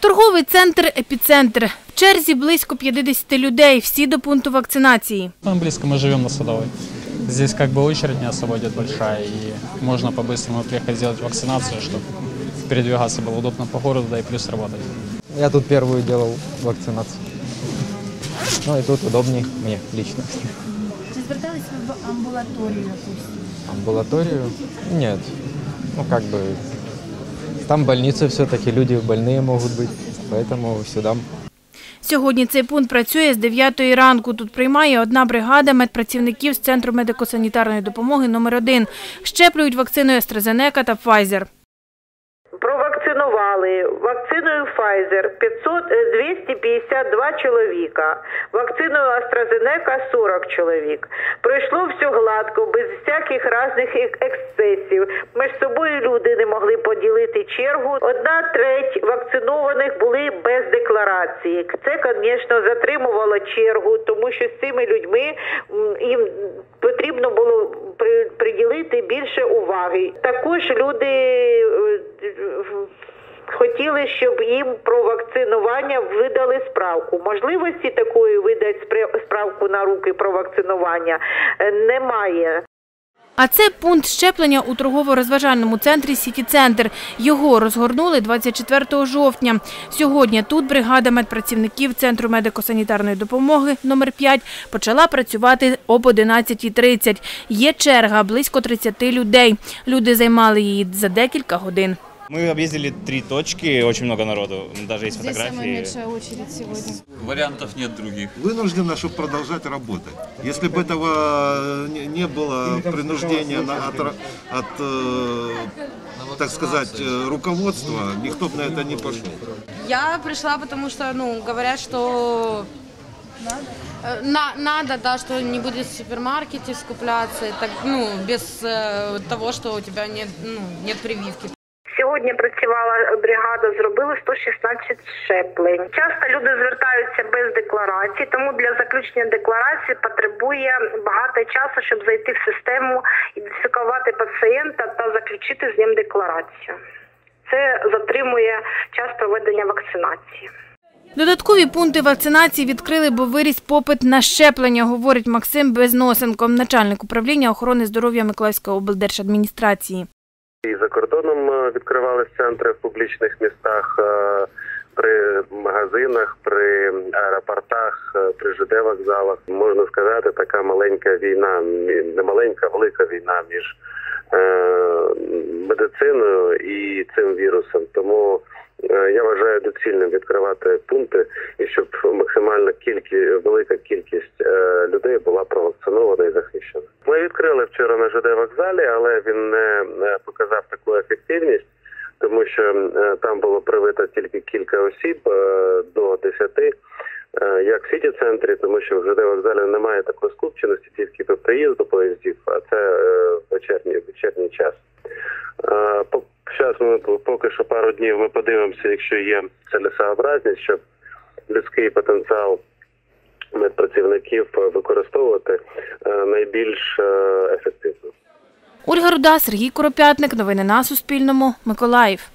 Торговий центр «Епіцентр». В черзі близько 50 людей, всі до пункту вакцинації. Близко мы живем на Садовой. Здесь очередь не особо идет большая, и можно по-быстрому приехать сделать вакцинацию, чтобы передвигаться было удобно по городу, да и плюс работать. Я тут первую делал вакцинацию. Ну и тут удобнее мне лично. Чи звертались ви в амбулаторію якусь? Амбулаторию? Нет. Ну как бы там больница все-таки, люди больные могут быть, поэтому сюда. Сьогодні цей пункт працює з 9 ранку. Тут приймає одна бригада медпрацівників з Центру медико-санітарної допомоги номер 1. Щеплюють вакциною AstraZeneca та Pfizer. Провакцинували вакциною Pfizer 252 чоловіка, вакциною AstraZeneca 40 чоловік. Пройшло все гладко, без всяких різних ексцесів. Між собою люди не могли поділити чергу. 1/3 вакцинованих були без декларації. Це, звісно, затримувало чергу, тому що з цими людьми їм потрібно було приділити більше уваги. Також люди хотіли, щоб їм про вакцинування видали справку. Можливості такої видати справку на руки про вакцинування немає. А це пункт щеплення у торгово-розважальному центрі «Сіті-центр». Його розгорнули 24 жовтня. Сьогодні тут бригада медпрацівників Центру медико-санітарної допомоги номер 5 почала працювати об 11:30. Є черга – близько 30 людей. Люди займали її за декілька годин. Мы объездили 3 точки, очень много народу, даже есть фотографии. Здесь самая меньшая очередь сегодня. Вариантов нет других. Вынуждены, чтобы продолжать работать. Если бы этого не было принуждения так сказать, руководства, никто бы на это не пошел. Я пришла, потому что, говорят, что надо, да, что не будет в супермаркете скупляться, так, без того, что у тебя нет прививки. Сьогодні працювала бригада, зробили 116 щеплень. Часто люди звертаються без декларації, тому для заключення декларації потребує багато часу, щоб зайти в систему, ідентифікувати пацієнта та заключити з ним декларацію. Це затримує час проведення вакцинації. Додаткові пункти вакцинації відкрили, бо виріс попит на щеплення, говорить Максим Безносенко, начальник управління охорони здоров'я Миколаївської облдержадміністрації. І за кордоном відкривались центри в публічних містах, при магазинах, при аеропортах, при ЖД-вокзалах. Можна сказати, така маленька війна, не маленька, а велика війна між медициною і цим вірусом. Тому я вважаю доцільним відкривати пункти, і щоб максимально велика кількість людей була провакцинована і захищена. Ми відкрили вчора на ЖД-вокзалі, але він не показав таку ефективність, тому що там було привито тільки кілька осіб, до 10, як в Сіті-центрі, тому що в ЖД-вокзалі немає такої скупченості тільки по приїзду поїздів, а це вечірній час. Зараз ми поки що пару днів ми подивимося, якщо є цілесообразність, щоб людський потенціал медпрацівників використовувати найбільш ефективно. Ольга Руда, Сергій Коропятник. Новини на Суспільному. Миколаїв.